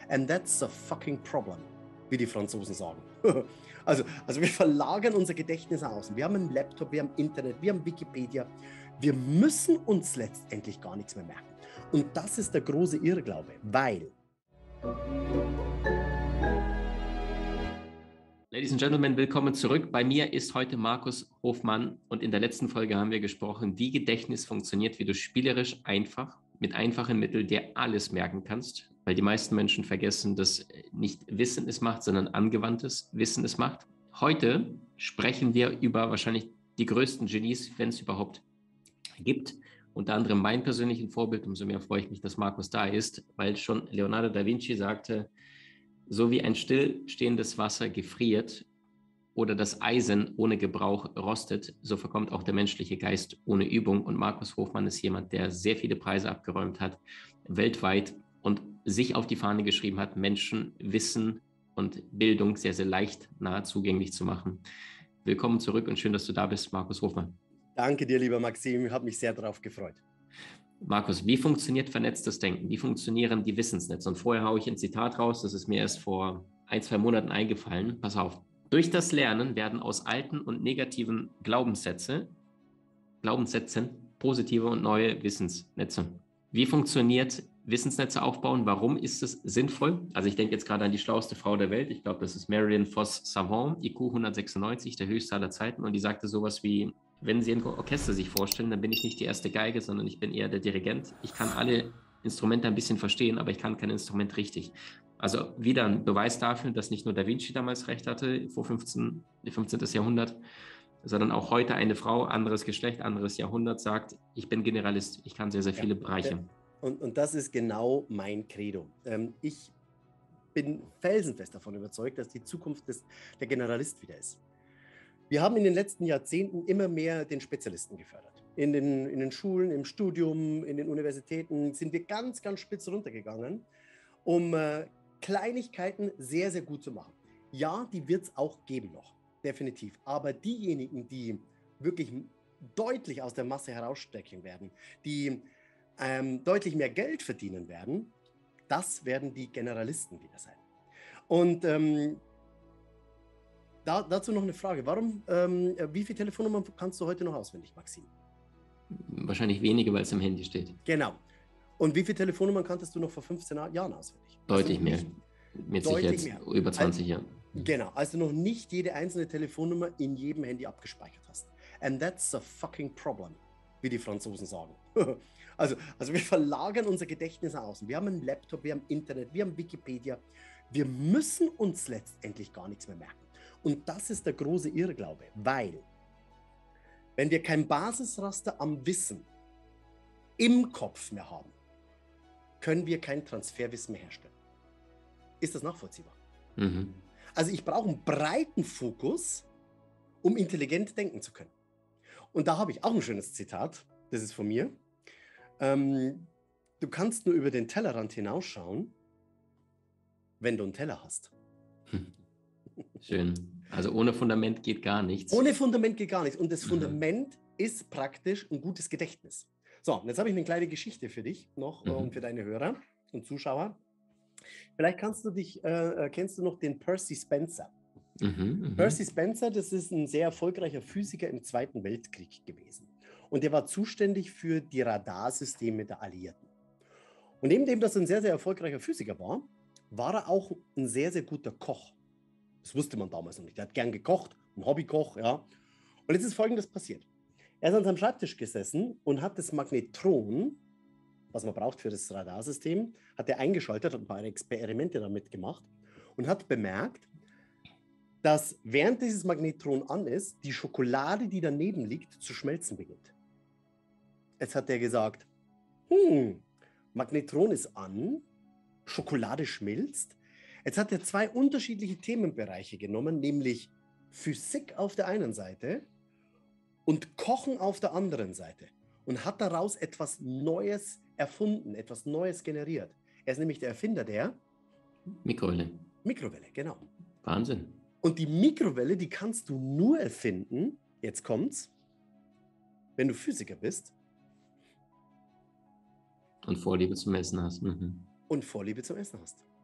And that's a fucking problem, wie die Franzosen sagen. Also wir verlagern unser Gedächtnis nach außen. Wir haben einen Laptop, wir haben Internet, wir haben Wikipedia. Wir müssen uns letztendlich gar nichts mehr merken. Und das ist der große Irrglaube, weil... Ladies and Gentlemen, willkommen zurück. Bei mir ist heute Markus Hofmann und in der letzten Folge haben wir gesprochen, wie Gedächtnis funktioniert, wie du spielerisch einfach, mit einfachen Mitteln dir alles merken kannst, weil die meisten Menschen vergessen, dass nicht Wissen es macht, sondern angewandtes Wissen es macht. Heute sprechen wir über wahrscheinlich die größten Genies, wenn es überhaupt gibt. Unter anderem mein persönliches Vorbild, umso mehr freue ich mich, dass Markus da ist, weil schon Leonardo da Vinci sagte, so wie ein stillstehendes Wasser gefriert oder das Eisen ohne Gebrauch rostet, so verkommt auch der menschliche Geist ohne Übung. Und Markus Hofmann ist jemand, der sehr viele Preise abgeräumt hat, weltweit und sich auf die Fahne geschrieben hat, Menschen Wissen und Bildung sehr, sehr leicht nahe zugänglich zu machen. Willkommen zurück und schön, dass du da bist, Markus Hofmann. Danke dir, lieber Maxim, ich habe mich sehr darauf gefreut. Markus, wie funktioniert vernetztes Denken? Wie funktionieren die Wissensnetze? Und vorher haue ich ein Zitat raus, das ist mir erst vor 1-2 Monaten eingefallen. Pass auf. Durch das Lernen werden aus alten und negativen Glaubenssätzen positive und neue Wissensnetze. Wie funktioniert Wissensnetze aufbauen? Warum ist es sinnvoll? Also ich denke jetzt gerade an die schlauste Frau der Welt. Ich glaube, das ist Marianne Vos-Savant, IQ 196, der höchste aller Zeiten. Und die sagte sowas wie, wenn Sie ein Orchester sich vorstellen, dann bin ich nicht die erste Geige, sondern ich bin eher der Dirigent. Ich kann alle Instrumente ein bisschen verstehen, aber ich kann kein Instrument richtig. Also wieder ein Beweis dafür, dass nicht nur Da Vinci damals recht hatte, vor 15. Jahrhundert, sondern auch heute eine Frau, anderes Geschlecht, anderes Jahrhundert sagt, ich bin Generalist, ich kann sehr, sehr viele Bereiche. Und das ist genau mein Credo. Ich bin felsenfest davon überzeugt, dass die Zukunft der Generalist wieder ist. Wir haben in den letzten Jahrzehnten immer mehr den Spezialisten gefördert. In den Schulen, im Studium, in den Universitäten sind wir ganz, ganz spitz runtergegangen, um Kleinigkeiten sehr, sehr gut zu machen. Ja, die wird es auch geben noch, definitiv. Aber diejenigen, die wirklich deutlich aus der Masse herausstechen werden, die deutlich mehr Geld verdienen werden, das werden die Generalisten wieder sein. Und dazu noch eine Frage. Wie viele Telefonnummern kannst du heute noch auswendig, Maxim? Wahrscheinlich wenige, weil es im Handy steht. Genau. Und wie viele Telefonnummern kanntest du noch vor 15 Jahren auswendig? Deutlich mehr. Mit Sicherheit über 20 Jahren. Genau, also noch nicht jede einzelne Telefonnummer in jedem Handy abgespeichert hast. And that's a fucking problem, wie die Franzosen sagen. Also wir verlagern unser Gedächtnis nach außen. Wir haben einen Laptop, wir haben Internet, wir haben Wikipedia. Wir müssen uns letztendlich gar nichts mehr merken. Und das ist der große Irrglaube, weil wenn wir kein Basisraster am Wissen im Kopf mehr haben, können wir kein Transferwissen mehr herstellen. Ist das nachvollziehbar? Mhm. Also ich brauche einen breiten Fokus, um intelligent denken zu können. Und da habe ich auch ein schönes Zitat, das ist von mir. Du kannst nur über den Tellerrand hinausschauen, wenn du einen Teller hast. Schön. Also ohne Fundament geht gar nichts. Ohne Fundament geht gar nichts. Und das Fundament ist praktisch ein gutes Gedächtnis. So, und jetzt habe ich eine kleine Geschichte für dich noch und für deine Hörer und Zuschauer. Vielleicht kennst du noch den Percy Spencer. Percy Spencer, das ist ein sehr erfolgreicher Physiker im Zweiten Weltkrieg gewesen. Und der war zuständig für die Radarsysteme der Alliierten. Und neben dem, dass er ein sehr, sehr erfolgreicher Physiker war, war er auch ein sehr, sehr guter Koch. Das wusste man damals noch nicht. Er hat gern gekocht, ein Hobbykoch, ja. Und jetzt ist Folgendes passiert. Er ist an seinem Schreibtisch gesessen und hat das Magnetron, was man braucht für das Radarsystem, hat er eingeschaltet, hat ein paar Experimente damit gemacht und hat bemerkt, dass während dieses Magnetron an ist, die Schokolade, die daneben liegt, zu schmelzen beginnt. Jetzt hat er gesagt, Magnetron ist an, Schokolade schmilzt. Jetzt hat er 2 unterschiedliche Themenbereiche genommen, nämlich Physik auf der einen Seite und Kochen auf der anderen Seite und hat daraus etwas Neues erfunden, etwas Neues generiert. Er ist nämlich der Erfinder der Mikrowelle. Mikrowelle, genau. Wahnsinn. Und die Mikrowelle, die kannst du nur erfinden, jetzt kommt's, wenn du Physiker bist. Und Vorliebe zum Essen hast. Und Vorliebe zum Essen hast.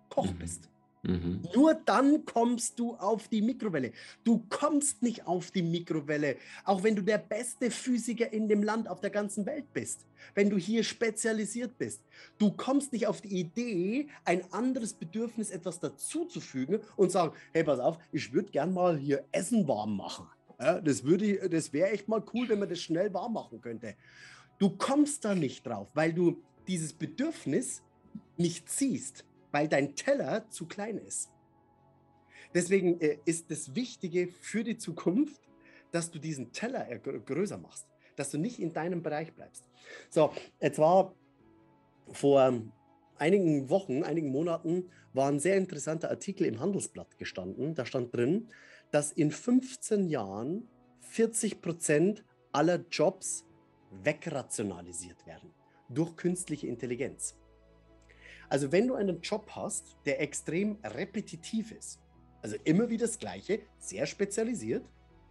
Koch bist. Nur dann kommst du auf die Mikrowelle. Du kommst nicht auf die Mikrowelle, auch wenn du der beste Physiker in dem Land auf der ganzen Welt bist, wenn du hier spezialisiert bist. Du kommst nicht auf die Idee, ein anderes Bedürfnis, etwas dazuzufügen und sagen, hey, pass auf, ich würde gern mal hier Essen warm machen. Ja, das wäre echt mal cool, wenn man das schnell warm machen könnte. Du kommst da nicht drauf, weil du dieses Bedürfnis nicht siehst, weil dein Teller zu klein ist. Deswegen ist das Wichtige für die Zukunft, dass du diesen Teller größer machst, dass du nicht in deinem Bereich bleibst. So, jetzt war vor einigen Wochen, einigen Monaten, war ein sehr interessanter Artikel im Handelsblatt gestanden. Da stand drin, dass in 15 Jahren 40% aller Jobs wegrationalisiert werden durch künstliche Intelligenz. Also wenn du einen Job hast, der extrem repetitiv ist, also immer wieder das Gleiche, sehr spezialisiert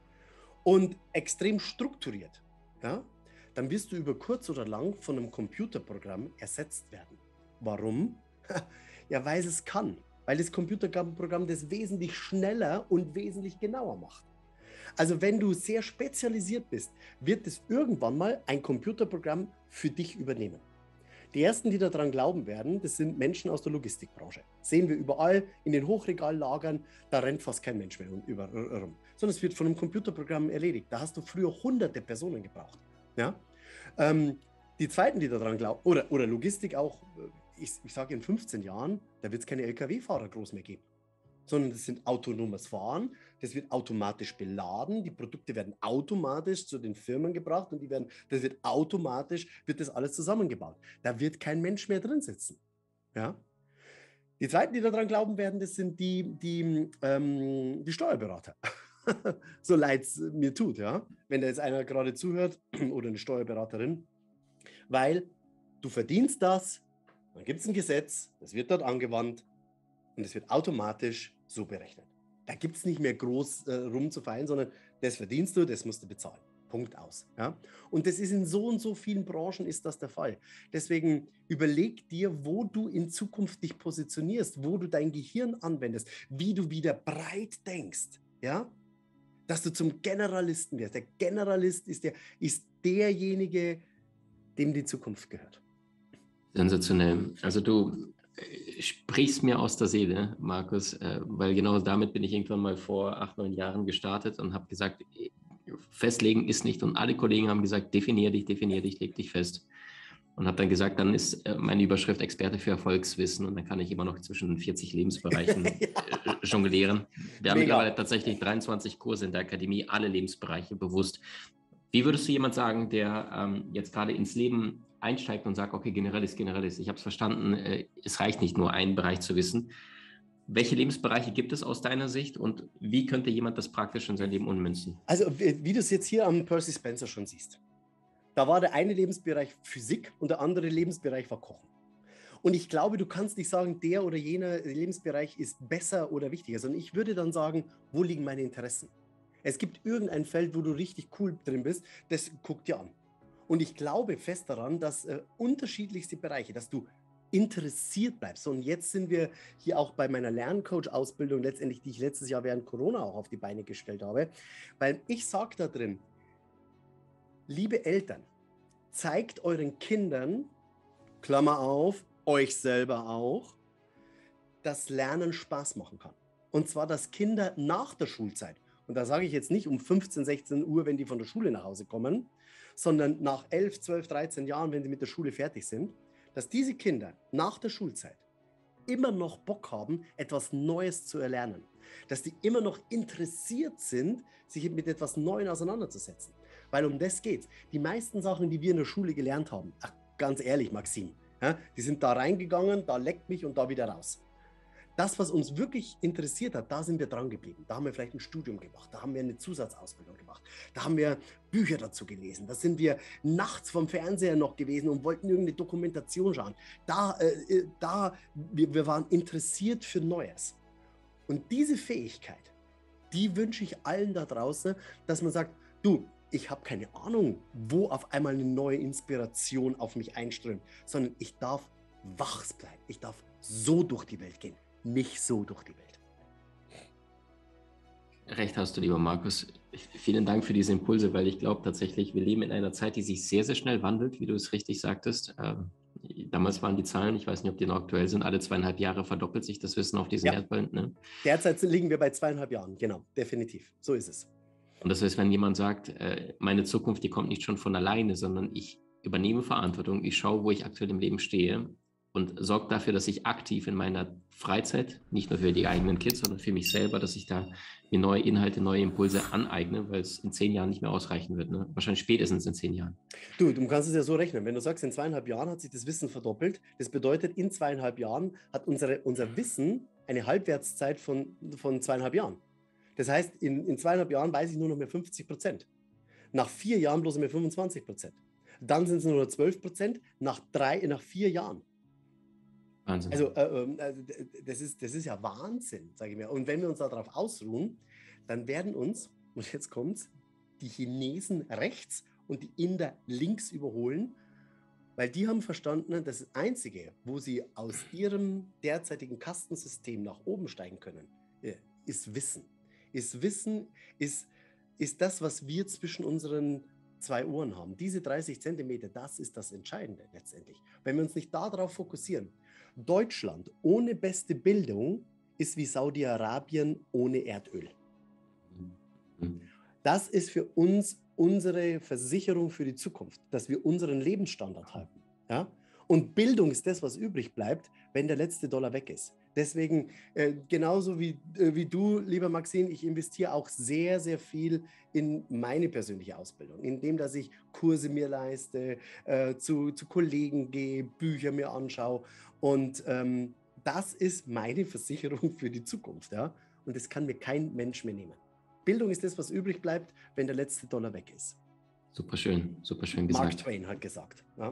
und extrem strukturiert, ja, dann wirst du über kurz oder lang von einem Computerprogramm ersetzt werden. Warum? Ja, weil es kann. Weil das Computerprogramm das wesentlich schneller und wesentlich genauer macht. Also wenn du sehr spezialisiert bist, wird es irgendwann mal ein Computerprogramm für dich übernehmen. Die ersten, die daran glauben werden, das sind Menschen aus der Logistikbranche. Sehen wir überall in den Hochregallagern, da rennt fast kein Mensch mehr rum. Sondern es wird von einem Computerprogramm erledigt. Da hast du früher hunderte Personen gebraucht. Ja? Die zweiten, die daran glauben, oder Logistik auch, ich sage in 15 Jahren, da wird es keine Lkw-Fahrer groß mehr geben. Sondern das sind autonomes Fahren, das wird automatisch beladen, die Produkte werden automatisch zu den Firmen gebracht und wird das alles zusammengebaut. Da wird kein Mensch mehr drin sitzen. Ja? Die zweiten, die daran glauben werden, das sind die Steuerberater. So leid es mir tut, ja, wenn da jetzt einer gerade zuhört oder eine Steuerberaterin, weil du verdienst das, dann gibt es ein Gesetz, das wird dort angewandt und es wird automatisch so berechnet. Da gibt es nicht mehr groß rumzufeilen, sondern das verdienst du, das musst du bezahlen. Punkt aus. Ja? Und das ist in so und so vielen Branchen ist das der Fall. Deswegen überleg dir, wo du in Zukunft dich positionierst, wo du dein Gehirn anwendest, wie du wieder breit denkst. Ja? Dass du zum Generalisten wirst. Der Generalist ist derjenige, dem die Zukunft gehört. Sensationell. Also du sprichst mir aus der Seele, Markus, weil genau damit bin ich irgendwann mal vor 8, 9 Jahren gestartet und habe gesagt, festlegen ist nicht. Und alle Kollegen haben gesagt, definier dich, leg dich fest. Und habe dann gesagt, dann ist meine Überschrift Experte für Erfolgswissen und dann kann ich immer noch zwischen 40 Lebensbereichen jonglieren. Wir haben mittlerweile tatsächlich 23 Kurse in der Akademie, alle Lebensbereiche bewusst. Wie würdest du jemand sagen, der jetzt gerade ins Leben einsteigt und sagt, okay, Generalist, ich habe es verstanden, es reicht nicht nur, einen Bereich zu wissen. Welche Lebensbereiche gibt es aus deiner Sicht und wie könnte jemand das praktisch in sein Leben ummünzen? Also wie du es jetzt hier am Percy Spencer schon siehst. Da war der eine Lebensbereich Physik und der andere Lebensbereich war Kochen. Und ich glaube, du kannst nicht sagen, der oder jener Lebensbereich ist besser oder wichtiger, sondern ich würde dann sagen, wo liegen meine Interessen? Es gibt irgendein Feld, wo du richtig cool drin bist, das guck dir an. Und ich glaube fest daran, dass unterschiedlichste Bereiche, dass du interessiert bleibst. Und jetzt sind wir hier auch bei meiner Lerncoach-Ausbildung letztendlich, die ich letztes Jahr während Corona auch auf die Beine gestellt habe, weil ich sage da drin, liebe Eltern, zeigt euren Kindern, Klammer auf, euch selber auch, dass Lernen Spaß machen kann. Und zwar, dass Kinder nach der Schulzeit, und da sage ich jetzt nicht um 15, 16 Uhr, wenn die von der Schule nach Hause kommen, sondern nach 11, 12, 13 Jahren, wenn sie mit der Schule fertig sind, dass diese Kinder nach der Schulzeit immer noch Bock haben, etwas Neues zu erlernen. Dass die immer noch interessiert sind, sich mit etwas Neuem auseinanderzusetzen. Weil um das geht's. Die meisten Sachen, die wir in der Schule gelernt haben, ach, ganz ehrlich, Maxim, ja, die sind da reingegangen, da leckt mich und da wieder raus. Das, was uns wirklich interessiert hat, da sind wir dran geblieben. Da haben wir vielleicht ein Studium gemacht, da haben wir eine Zusatzausbildung gemacht, da haben wir Bücher dazu gelesen, da sind wir nachts vom Fernseher noch gewesen und wollten irgendeine Dokumentation schauen. Wir waren interessiert für Neues. Und diese Fähigkeit, die wünsche ich allen da draußen, dass man sagt, du, ich habe keine Ahnung, wo auf einmal eine neue Inspiration auf mich einströmt, sondern ich darf wach bleiben, ich darf so durch die Welt gehen. nicht so durch die Welt. Recht hast du, lieber Markus. Vielen Dank für diese Impulse, weil ich glaube tatsächlich, wir leben in einer Zeit, die sich sehr, sehr schnell wandelt, wie du es richtig sagtest. Damals waren die Zahlen, ich weiß nicht, ob die noch aktuell sind, alle 2,5 Jahre verdoppelt sich das Wissen auf diesem Erdball. Ne? Derzeit liegen wir bei 2,5 Jahren, genau, definitiv. So ist es. Und das heißt, wenn jemand sagt, meine Zukunft, die kommt nicht schon von alleine, sondern ich übernehme Verantwortung, ich schaue, wo ich aktuell im Leben stehe und sorge dafür, dass ich aktiv in meiner Freizeit, nicht nur für die eigenen Kids, sondern für mich selber, dass ich da mir neue Inhalte, neue Impulse aneigne, weil es in 10 Jahren nicht mehr ausreichen wird. Ne? Wahrscheinlich spätestens in 10 Jahren. Du kannst es ja so rechnen. Wenn du sagst, in 2,5 Jahren hat sich das Wissen verdoppelt, das bedeutet, in 2,5 Jahren hat unser Wissen eine Halbwertszeit von 2,5 Jahren. Das heißt, in 2,5 Jahren weiß ich nur noch mehr 50%. Nach 4 Jahren bloß mehr 25%. Dann sind es nur noch 12% nach 4 Jahren. Wahnsinn. Also das ist ja Wahnsinn, sage ich mir. Und wenn wir uns darauf ausruhen, dann werden uns, und jetzt kommt's, die Chinesen rechts und die Inder links überholen, weil die haben verstanden, das Einzige, wo sie aus ihrem derzeitigen Kastensystem nach oben steigen können, ist Wissen. Ist das, was wir zwischen unseren 2 Ohren haben. Diese 30 Zentimeter, das ist das Entscheidende letztendlich. Wenn wir uns nicht darauf fokussieren, Deutschland ohne beste Bildung ist wie Saudi-Arabien ohne Erdöl. Das ist für uns unsere Versicherung für die Zukunft, dass wir unseren Lebensstandard halten. Ja? Und Bildung ist das, was übrig bleibt, wenn der letzte Dollar weg ist. Deswegen, genauso wie du, lieber Maxine, ich investiere auch sehr, sehr viel in meine persönliche Ausbildung, indem dass ich Kurse mir leiste, zu Kollegen gehe, Bücher mir anschaue. Und das ist meine Versicherung für die Zukunft. Ja? Und das kann mir kein Mensch mehr nehmen. Bildung ist das, was übrig bleibt, wenn der letzte Dollar weg ist. Super schön gesagt. Mark Twain hat gesagt. Ja?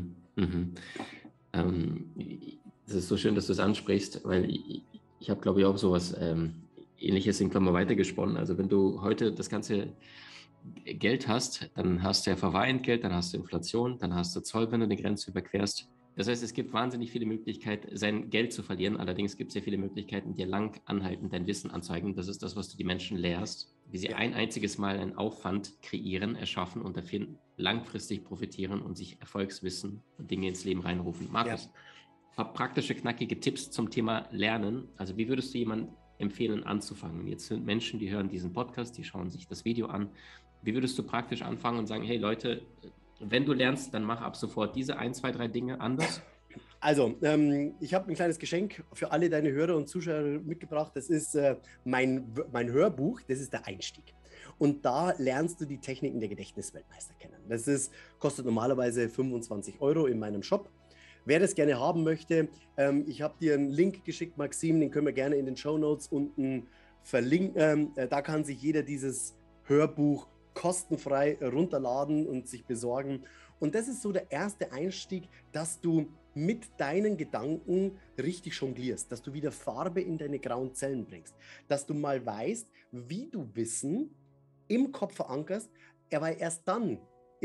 Es ist so schön, dass du es ansprichst, weil ich habe, glaube ich, auch sowas Ähnliches in Klammer weitergesponnen. Also wenn du heute das ganze Geld hast, dann hast du ja Verwahrentgelt, dann hast du Inflation, dann hast du Zoll, wenn du die Grenze überquerst. Das heißt, es gibt wahnsinnig viele Möglichkeiten, sein Geld zu verlieren. Allerdings gibt es sehr viele Möglichkeiten, dir lang anhaltend dein Wissen anzeigen. Das ist das, was du die Menschen lehrst, wie sie ein einziges Mal einen Aufwand kreieren, erschaffen und dafür langfristig profitieren und sich Erfolgswissen und Dinge ins Leben reinrufen. Markus, praktische, knackige Tipps zum Thema Lernen. Also wie würdest du jemandem empfehlen, anzufangen? Jetzt sind Menschen, die hören diesen Podcast, die schauen sich das Video an. Wie würdest du praktisch anfangen und sagen, hey Leute, wenn du lernst, dann mach ab sofort diese 1, 2, 3 Dinge anders? Also, ich habe ein kleines Geschenk für alle deine Hörer und Zuschauer mitgebracht. Das ist mein Hörbuch, das ist der Einstieg. Und da lernst du die Techniken der Gedächtnisweltmeister kennen. Kostet normalerweise 25 € in meinem Shop. Wer das gerne haben möchte, ich habe dir einen Link geschickt, Maxim, den können wir gerne in den Shownotes unten verlinken. Da kann sich jeder dieses Hörbuch kostenfrei runterladen und sich besorgen. Und das ist so der erste Einstieg, dass du mit deinen Gedanken richtig jonglierst, dass du wieder Farbe in deine grauen Zellen bringst, dass du mal weißt, wie du Wissen im Kopf verankerst, aber erst dann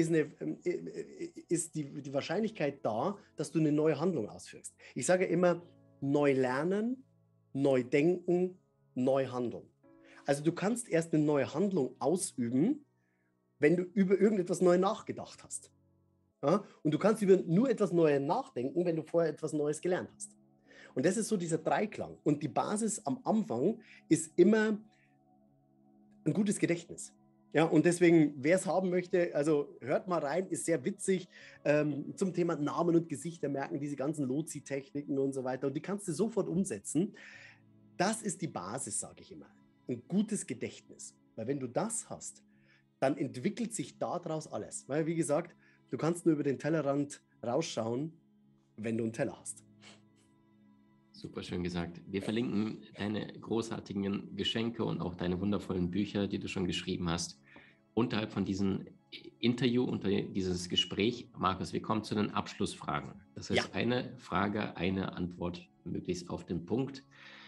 ist die Wahrscheinlichkeit da, dass du eine neue Handlung ausführst. Ich sage immer, neu lernen, neu denken, neu handeln. Also du kannst erst eine neue Handlung ausüben, wenn du über irgendetwas neu nachgedacht hast. Ja? Und du kannst über nur etwas Neues nachdenken, wenn du vorher etwas Neues gelernt hast. Und das ist so dieser Dreiklang. Und die Basis am Anfang ist immer ein gutes Gedächtnis. Ja, und deswegen, wer es haben möchte, also hört mal rein, ist sehr witzig zum Thema Namen und Gesichter merken, diese ganzen Lozi-Techniken und so weiter. Und die kannst du sofort umsetzen. Das ist die Basis, sage ich immer. Ein gutes Gedächtnis. Weil wenn du das hast, dann entwickelt sich daraus alles. Weil, wie gesagt, du kannst nur über den Tellerrand rausschauen, wenn du einen Teller hast. Super schön gesagt. Wir verlinken deine großartigen Geschenke und auch deine wundervollen Bücher, die du schon geschrieben hast, unterhalb von diesem Interview, unter dieses Gespräch. Markus, wir kommen zu den Abschlussfragen. Das heißt, eine Frage, eine Antwort, möglichst auf den Punkt.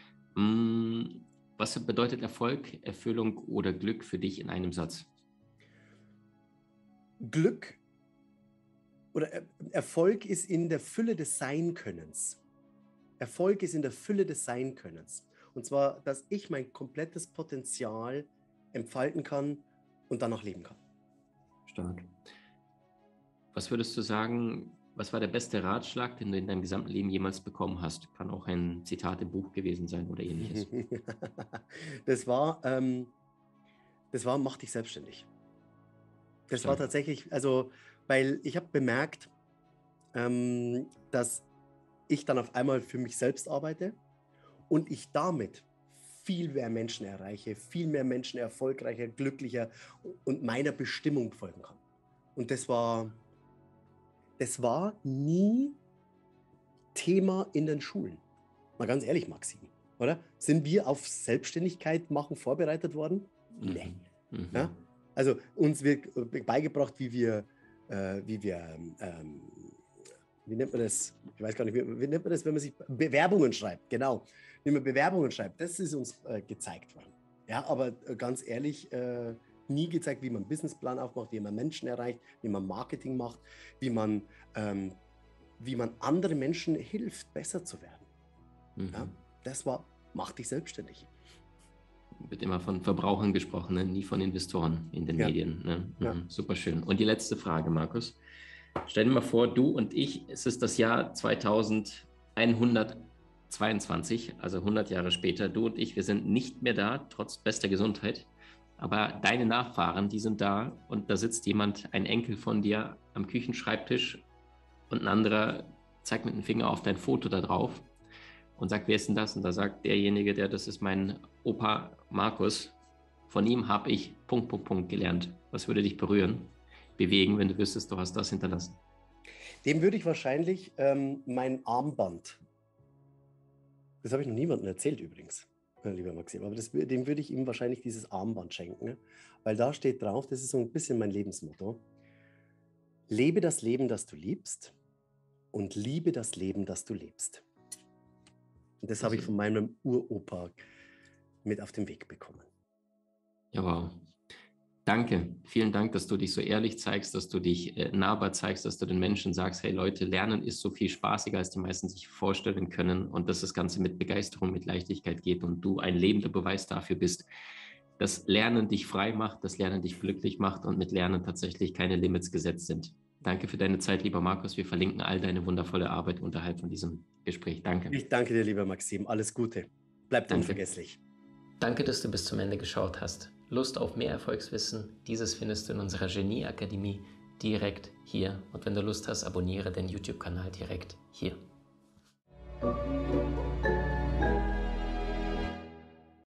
Was bedeutet Erfolg, Erfüllung oder Glück für dich in einem Satz? Glück oder Erfolg ist in der Fülle des Sein-Könnens. Erfolg ist in der Fülle des Sein-Könnens. Und zwar, dass ich mein komplettes Potenzial entfalten kann und danach leben kann. Stark. Was würdest du sagen, was war der beste Ratschlag, den du in deinem gesamten Leben jemals bekommen hast? Kann auch ein Zitat im Buch gewesen sein oder ähnliches. Das war, mach dich selbstständig. Das war tatsächlich, also, weil ich habe bemerkt, dass ich dann auf einmal für mich selbst arbeite und ich damit viel mehr Menschen erreiche, viel mehr Menschen erfolgreicher, glücklicher und meiner Bestimmung folgen kann. Und das war nie Thema in den Schulen. Mal ganz ehrlich, Maxim, oder? Sind wir auf Selbstständigkeit machen vorbereitet worden? Nee. Ja? Also uns wird beigebracht, wie nennt man das? Ich weiß gar nicht, wie nennt man das, wenn man sich Bewerbungen schreibt? Genau, wie man Bewerbungen schreibt. Das ist uns gezeigt worden. Ja, aber ganz ehrlich, nie gezeigt, wie man einen Businessplan aufmacht, wie man Menschen erreicht, wie man Marketing macht, wie man anderen Menschen hilft, besser zu werden. Ja, das war, mach dich selbstständig. Wird immer von Verbrauchern gesprochen, ne? Nie von Investoren in den Medien. Ne? Ja. Super schön. Und die letzte Frage, Markus. Stell dir mal vor, du und ich, es ist das Jahr 2122, also 100 Jahre später. Du und ich, wir sind nicht mehr da, trotz bester Gesundheit. Aber deine Nachfahren, die sind da und da sitzt jemand, ein Enkel von dir am Küchenschreibtisch und ein anderer zeigt mit dem Finger auf dein Foto da drauf und sagt, wer ist denn das? Und da sagt derjenige, das ist mein Opa Markus. Von ihm habe ich ... gelernt. Was würde dich berühren, bewegen, wenn du wüsstest, du hast das hinterlassen? Dem würde ich wahrscheinlich mein Armband, das habe ich noch niemandem erzählt übrigens, lieber Maxim, aber dem würde ich ihm wahrscheinlich dieses Armband schenken, ne? Weil da steht drauf, das ist so ein bisschen mein Lebensmotto: Lebe das Leben, das du liebst, und liebe das Leben, das du lebst. Und das habe ich von meinem Uropa mit auf den Weg bekommen. Ja, wow. Danke. Vielen Dank, dass du dich so ehrlich zeigst, dass du dich nahbar zeigst, dass du den Menschen sagst, hey Leute, Lernen ist so viel spaßiger, als die meisten sich vorstellen können und dass das Ganze mit Begeisterung, mit Leichtigkeit geht und du ein lebender Beweis dafür bist, dass Lernen dich frei macht, dass Lernen dich glücklich macht und mit Lernen tatsächlich keine Limits gesetzt sind. Danke für deine Zeit, lieber Markus. Wir verlinken all deine wundervolle Arbeit unterhalb von diesem Gespräch. Danke. Ich danke dir, lieber Maxim. Alles Gute. Bleibt unvergesslich. Danke, dass du bis zum Ende geschaut hast. Lust auf mehr Erfolgswissen? Dieses findest du in unserer Genie-Akademie direkt hier. Und wenn du Lust hast, abonniere den YouTube-Kanal direkt hier.